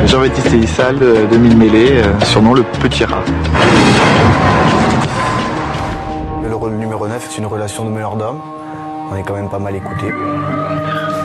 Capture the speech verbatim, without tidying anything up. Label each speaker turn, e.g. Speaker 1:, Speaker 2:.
Speaker 1: Jean-Baptiste Elissal de mille mêlées, surnom le Petit Rat.
Speaker 2: Le rôle numéro neuf, c'est une relation de meneur d'hommes. On est quand même pas mal écouté.